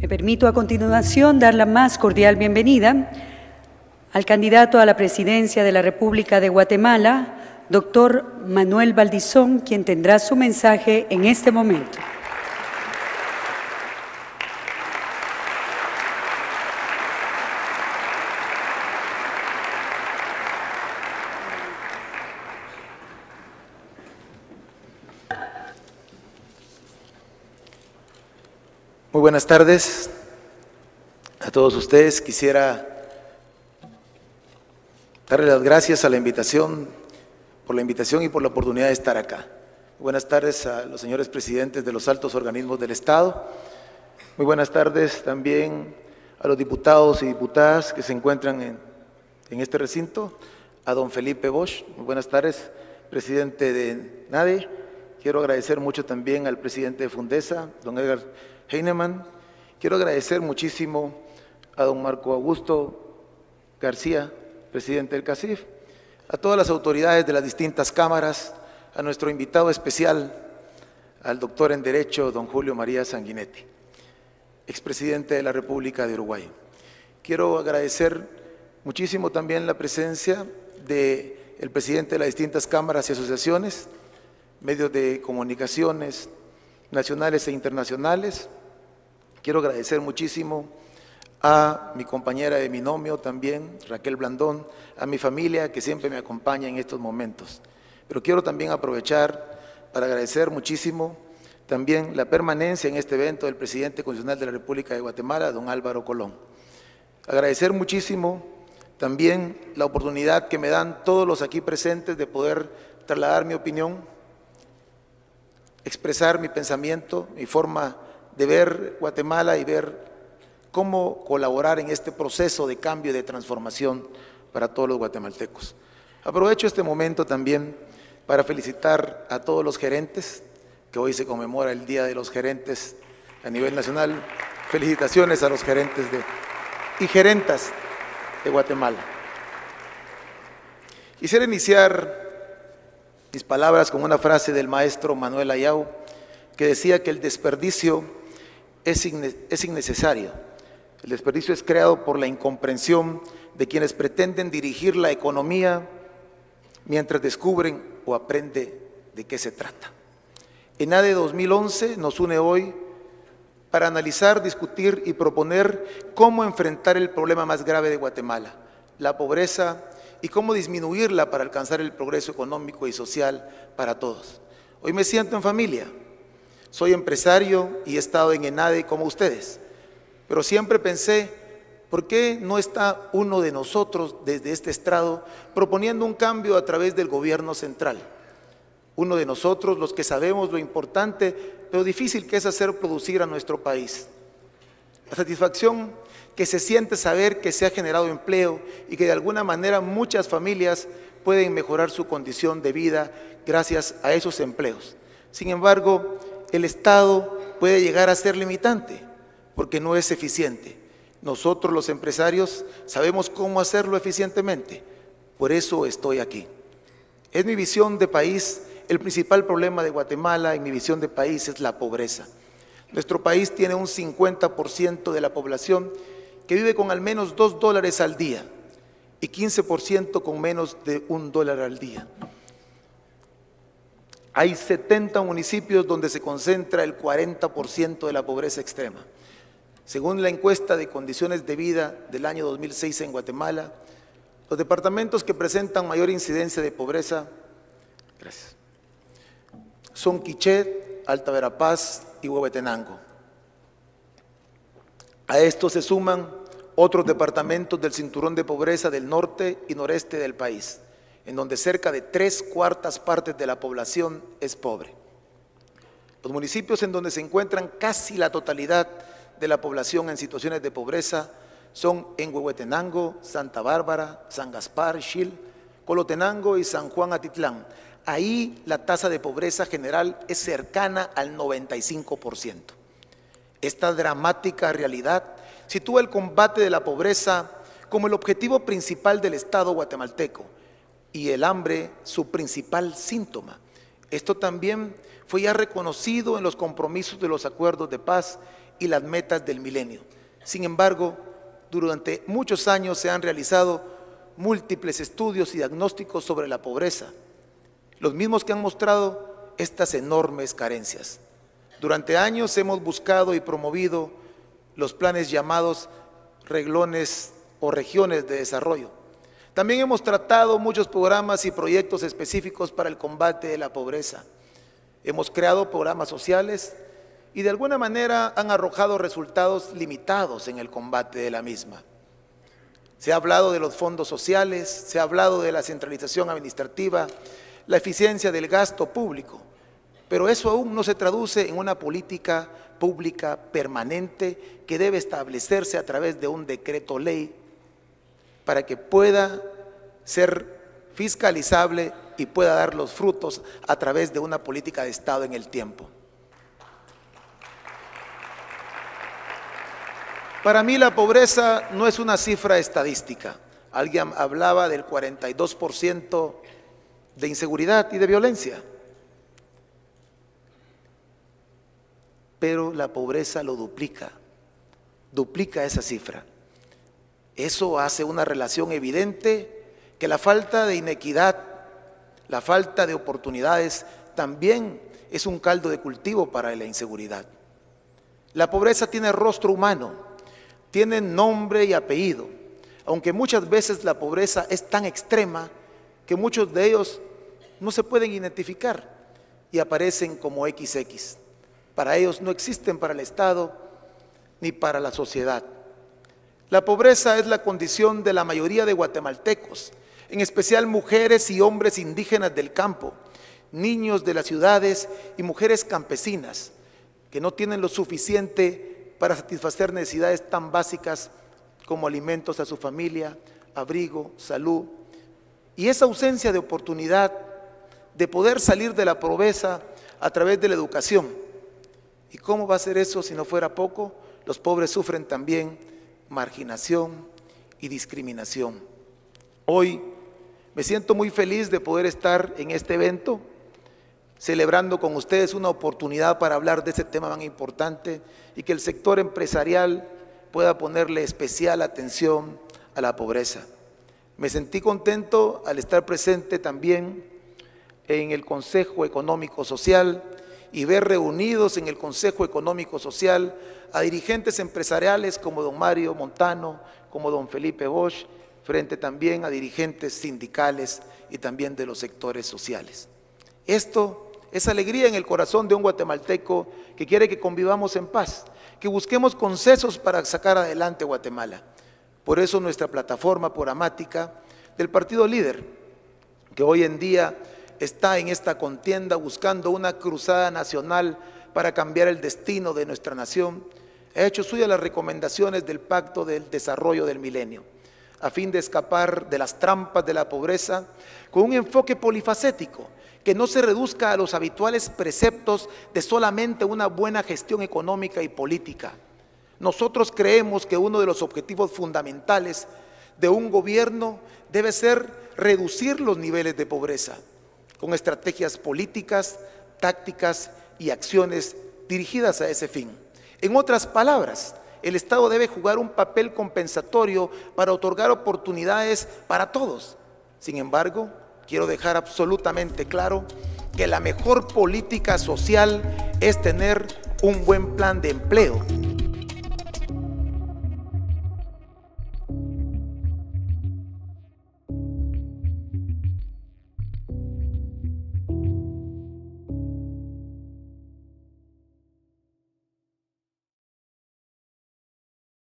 Me permito a continuación dar la más cordial bienvenida al candidato a la presidencia de la República de Guatemala, doctor Manuel Valdizón, quien tendrá su mensaje en este momento. Muy buenas tardes a todos ustedes. Quisiera darle las gracias por la invitación y por la oportunidad de estar acá. Muy buenas tardes a los señores presidentes de los altos organismos del Estado. Muy buenas tardes también a los diputados y diputadas que se encuentran en este recinto. A don Felipe Bosch, muy buenas tardes, presidente de NADE. Quiero agradecer mucho también al presidente de Fundesa, don Edgar Heinemann. Quiero agradecer muchísimo a don Marco Augusto García, presidente del CACIF, a todas las autoridades de las distintas cámaras, a nuestro invitado especial, al doctor en Derecho, don Julio María Sanguinetti, expresidente de la República de Uruguay. Quiero agradecer muchísimo también la presencia del presidente de las distintas cámaras y asociaciones, medios de comunicaciones nacionales e internacionales. Quiero agradecer muchísimo a mi compañera de binomio también, Raquel Blandón, a mi familia que siempre me acompaña en estos momentos. Pero quiero también aprovechar para agradecer muchísimo también la permanencia en este evento del presidente constitucional de la República de Guatemala, don Álvaro Colón. Agradecer muchísimo también la oportunidad que me dan todos los aquí presentes de poder trasladar mi opinión, expresar mi pensamiento, mi forma de ver Guatemala y ver cómo colaborar en este proceso de cambio y de transformación para todos los guatemaltecos. Aprovecho este momento también para felicitar a todos los gerentes, que hoy se conmemora el Día de los Gerentes a nivel nacional. Felicitaciones a los gerentes y gerentas de Guatemala. Quisiera iniciar mis palabras con una frase del maestro Manuel Ayau, que decía que el desperdicio es innecesario. El desperdicio es creado por la incomprensión de quienes pretenden dirigir la economía mientras descubren o aprenden de qué se trata. ENADE 2011 nos une hoy para analizar, discutir y proponer cómo enfrentar el problema más grave de Guatemala, la pobreza, y cómo disminuirla para alcanzar el progreso económico y social para todos. Hoy me siento en familia, soy empresario y he estado en ENADE como ustedes, pero siempre pensé, ¿por qué no está uno de nosotros desde este estrado proponiendo un cambio a través del gobierno central? Uno de nosotros, los que sabemos lo importante, pero difícil que es hacer producir a nuestro país. La satisfacción que se siente saber que se ha generado empleo y que de alguna manera muchas familias pueden mejorar su condición de vida gracias a esos empleos. Sin embargo, el Estado puede llegar a ser limitante porque no es eficiente. Nosotros los empresarios sabemos cómo hacerlo eficientemente, por eso estoy aquí. Es mi visión de país, el principal problema de Guatemala en mi visión de país es la pobreza. Nuestro país tiene un 50% de la población que vive con al menos $2 al día y 15% con menos de $1 al día. Hay 70 municipios donde se concentra el 40% de la pobreza extrema. Según la encuesta de condiciones de vida del año 2006 en Guatemala, los departamentos que presentan mayor incidencia de pobreza son Quiché, Alta Verapaz y Huehuetenango. A esto se suman otros departamentos del cinturón de pobreza del norte y noreste del país, en donde cerca de 3/4 partes de la población es pobre. Los municipios en donde se encuentran casi la totalidad de la población en situaciones de pobreza son en Huehuetenango, Santa Bárbara, San Gaspar, Xil, Colotenango y San Juan Atitlán. Ahí la tasa de pobreza general es cercana al 95%. Esta dramática realidad sitúa el combate de la pobreza como el objetivo principal del Estado guatemalteco y el hambre su principal síntoma. Esto también fue ya reconocido en los compromisos de los acuerdos de paz y las metas del milenio. Sin embargo, durante muchos años se han realizado múltiples estudios y diagnósticos sobre la pobreza, los mismos que han mostrado estas enormes carencias. Durante años hemos buscado y promovido los planes llamados renglones o regiones de desarrollo. También hemos tratado muchos programas y proyectos específicos para el combate de la pobreza. Hemos creado programas sociales y de alguna manera han arrojado resultados limitados en el combate de la misma. Se ha hablado de los fondos sociales, se ha hablado de la centralización administrativa, la eficiencia del gasto público, pero eso aún no se traduce en una política pública permanente que debe establecerse a través de un decreto ley para que pueda ser fiscalizable y pueda dar los frutos a través de una política de Estado en el tiempo. Para mí la pobreza no es una cifra estadística. Alguien hablaba del 42% de inseguridad y de violencia. Pero la pobreza lo duplica esa cifra. Eso hace una relación evidente que la falta de inequidad, la falta de oportunidades también es un caldo de cultivo para la inseguridad. La pobreza tiene rostro humano, tiene nombre y apellido, aunque muchas veces la pobreza es tan extrema que muchos de ellos no se pueden identificar y aparecen como XX. Para ellos no existen para el Estado ni para la sociedad. La pobreza es la condición de la mayoría de guatemaltecos, en especial mujeres y hombres indígenas del campo, niños de las ciudades y mujeres campesinas, que no tienen lo suficiente para satisfacer necesidades tan básicas como alimentos a su familia, abrigo, salud, y esa ausencia de oportunidad de poder salir de la pobreza a través de la educación. ¿Y cómo va a ser eso si no fuera poco? Los pobres sufren también marginación y discriminación. Hoy me siento muy feliz de poder estar en este evento, celebrando con ustedes una oportunidad para hablar de este tema tan importante y que el sector empresarial pueda ponerle especial atención a la pobreza. Me sentí contento al estar presente también en el Consejo Económico Social y ver reunidos en el Consejo Económico Social a dirigentes empresariales como don Mario Montano, como don Felipe Bosch, frente también a dirigentes sindicales y también de los sectores sociales. Esto es alegría en el corazón de un guatemalteco que quiere que convivamos en paz, que busquemos consensos para sacar adelante Guatemala. Por eso nuestra plataforma programática del partido líder, que hoy en día está en esta contienda buscando una cruzada nacional para cambiar el destino de nuestra nación, ha hecho suya las recomendaciones del Pacto del Desarrollo del Milenio, a fin de escapar de las trampas de la pobreza con un enfoque polifacético que no se reduzca a los habituales preceptos de solamente una buena gestión económica y política. Nosotros creemos que uno de los objetivos fundamentales de un gobierno debe ser reducir los niveles de pobreza, con estrategias políticas, tácticas y acciones dirigidas a ese fin. En otras palabras, el Estado debe jugar un papel compensatorio para otorgar oportunidades para todos. Sin embargo, quiero dejar absolutamente claro que la mejor política social es tener un buen plan de empleo